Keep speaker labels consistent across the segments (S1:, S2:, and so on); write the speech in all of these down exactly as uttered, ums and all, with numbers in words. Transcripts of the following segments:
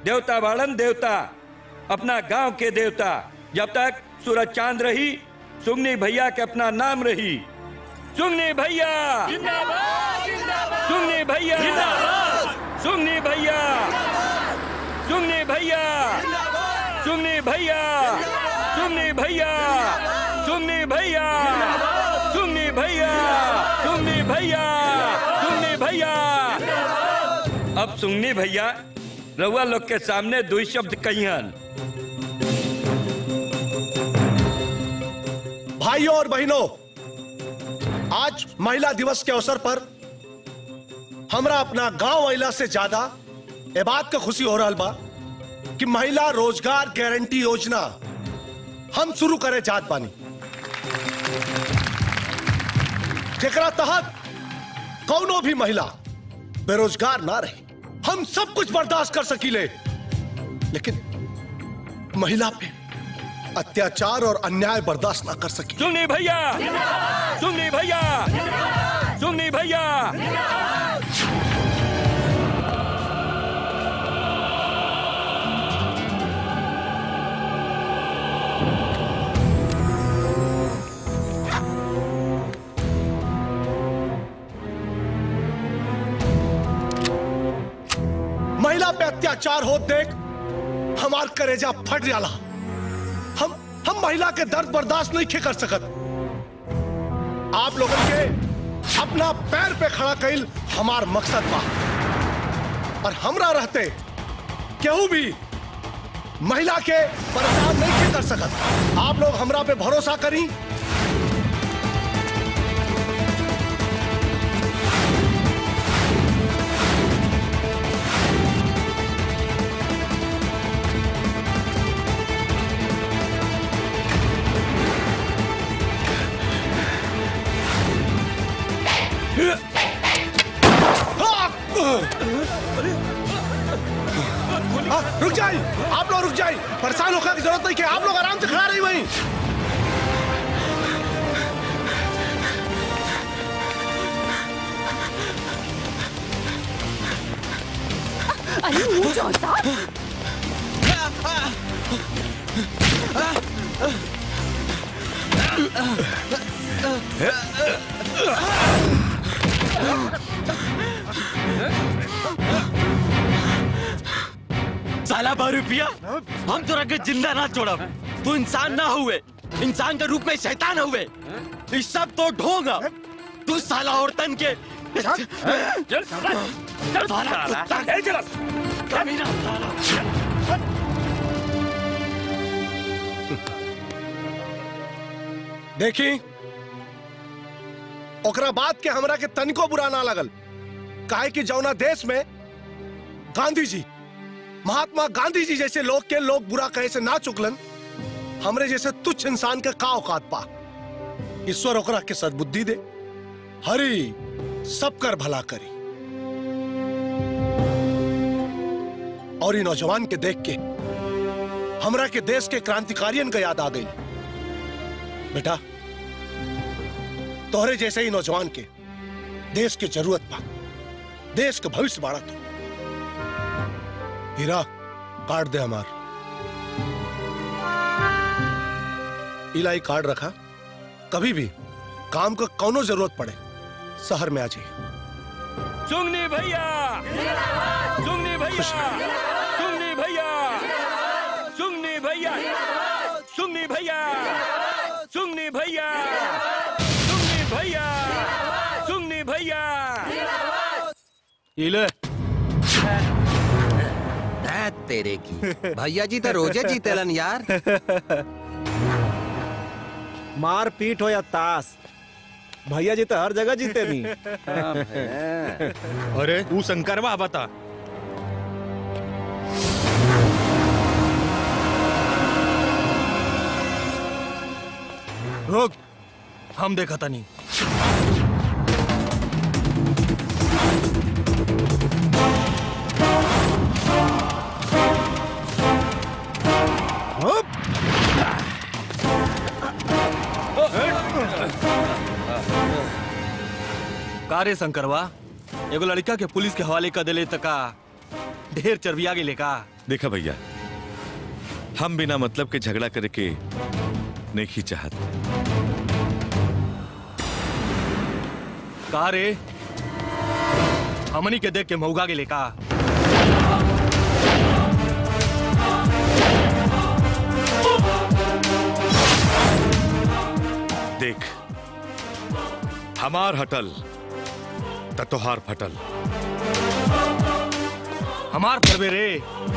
S1: देवता बाड़न देवता, अपना गांव के देवता। जब तक सूरज चांद रही, सुगनी भैया के अपना नाम रही। सुगनी भैया जिंदाबाद, जिंदाबाद। सुगनी भैया जिंदाबाद, सुगनी भैया, सुगनी भैया, सुगनी भैया, सुगनी भैया, सुगनी भैया, सुगनी भैया, सुगनी भैया, सुगनी भैया। अब सुगनी भैया रउआ लोग के सामने दो शब्द कहियन।
S2: भाइयों और बहनों, आज महिला दिवस के अवसर पर हमरा अपना गांव महिला से ज्यादा ए बात का खुशी हो रहा बा कि महिला रोजगार गारंटी योजना हम शुरू करे जात बानी, जेकरा तहत कौनो भी महिला बेरोजगार ना रहे। हम सब कुछ बर्दाश्त कर सकीले, लेकिन महिला पे अत्याचार और अन्याय बर्दाश्त ना कर सकी।
S1: सुगनी भैया, सुगनी भैया, सुगनी भैया।
S2: महिला पे अत्याचार हो देख हमार करेजा फट जाला। हम हम महिला के दर्द बर्दाश्त नहीं कर सकत। आप लोगों के अपना पैर पे खड़ा कइल हमार मकसद बा, और हमरा रहते केहू भी महिला के परेशान नहीं कर सकत। आप लोग हमरा पे भरोसा करी। आ, रुक जाइए, आप लोग रुक जाइए। परेशान होकर की जरूरत नहीं है, आप लोग आराम से खड़ा रही वहीं।
S3: अरे वो जो साहब
S4: साला बारूपिया, हम तो रखे जिंदा ना छोड़ा। तू इंसान ना हुए, इंसान के रूप में शैतान हुए। इस सब तो ढोंगा। तू साला औरतन के
S1: चल चल चल चल
S4: कमीना साला।
S2: देखी, ओकरा बात के हमरा के तनिको बुरा ना लगल। काहे कि जौना देश में गांधी जी, महात्मा गांधी जी जैसे लोग के लोग बुरा कहे से ना चुकलन, हमरे जैसे तुच्छ इंसान के का औकात पा। ईश्वर ओकरा के सद्बुद्धि दे। हरि सब कर भला करी। और ये नौजवान के देख के हमरा के देश के क्रांतिकारियन का याद आ गई। बेटा, तोहरे जैसे ही नौजवान के देश की जरूरत पा। देश का भविष्य बाड़ा तो हीरा कार्ड दे हमार। इलाई कार्ड रखा, कभी भी काम का कौनो जरूरत पड़े शहर में आ जाइए।
S1: सुगनी भैया, सुगनी भैया, सुगनी भैया, सुगनी भैया, सुगनी भैया, सुगनी भैया, सुगनी भैया, सुगनी भैया।
S5: ये ले
S6: तेरे की भैया जी तो रोजे जीतेलन यार।
S5: मार पीट हो या ताश, भैया जी तो हर जगह जीते नहीं।
S7: अरे तू शंकरवा बता।
S5: रुक, हम देखा था नहीं। कारे शंकरवा, एगो लड़का के पुलिस के हवाले कर दिले तका ढेर चर्बिया गेले का।
S7: देखा भैया, हम बिना मतलब के झगड़ा करके नहीं ही चाहत।
S4: कहा रे, हमनी के देख के मऊगा के लेका।
S7: देख, हमार हटल त तोहार फटल।
S4: हमार फरबे रे।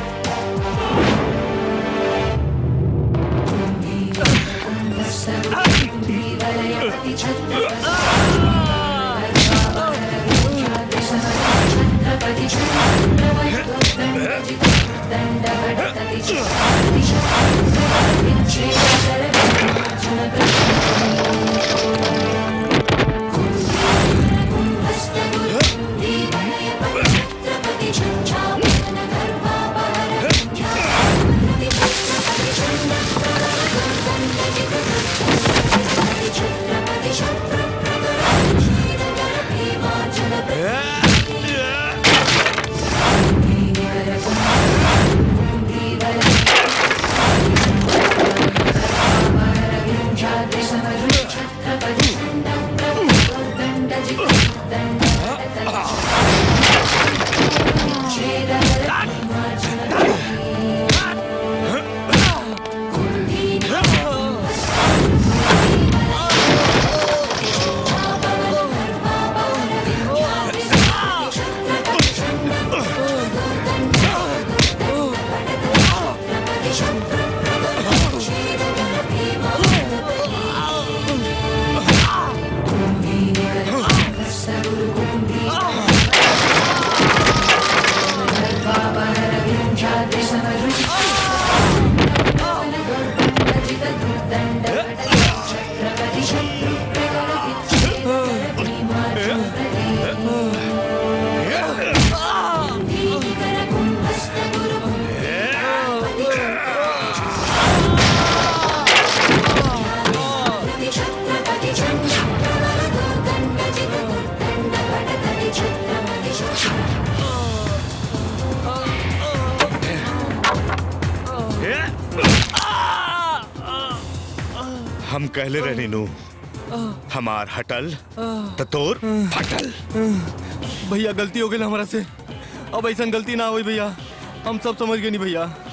S7: हम कहले रहनी नू, हमार हटल त तोर फटल।
S4: भैया गलती हो गई हमारा से, अब ऐसा गलती ना हुई भैया, हम सब समझ गए नहीं भैया।